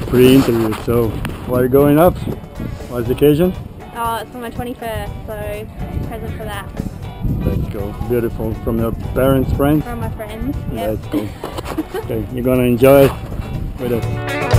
pre-interview. So, why are you going up? What's the occasion? Oh, it's for my 21st, so present for that. Let's go. Beautiful. From your parents, friends? From my friends, yeah. Let's go. Okay, you're gonna enjoy it with us.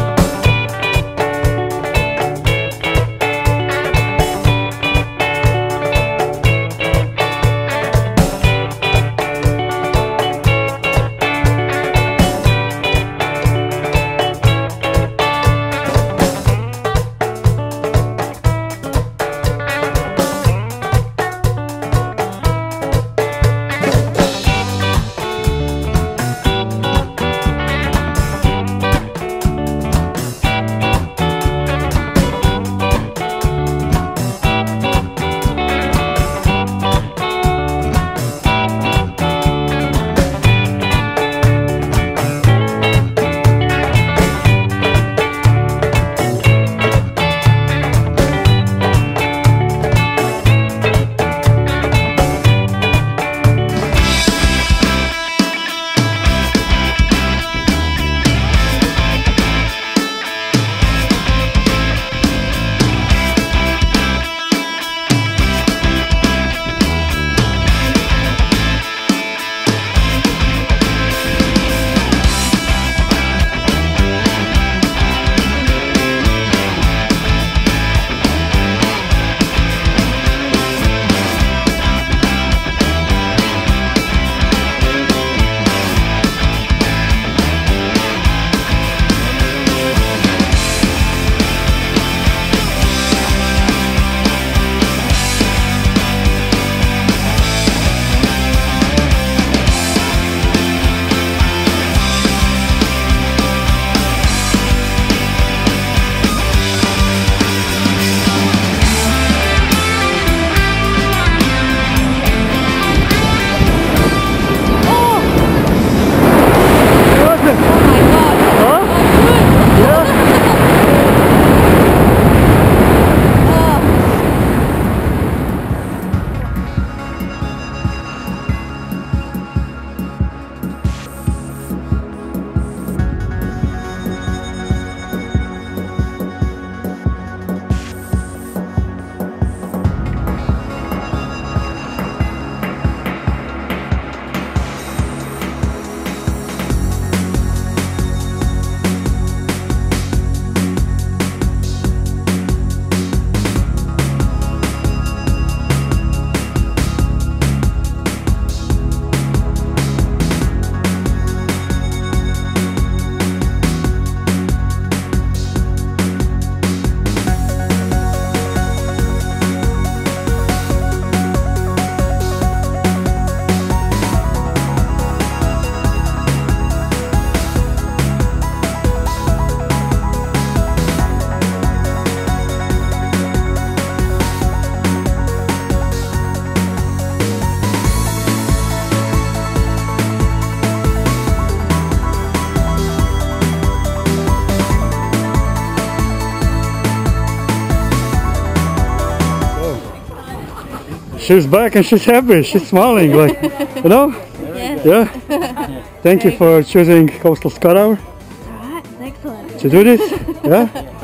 She's back and she's happy, she's smiling, like, you know? Yes. Yeah? Thank you for choosing Coastal Skydive Alright, excellent. to do this. Yeah?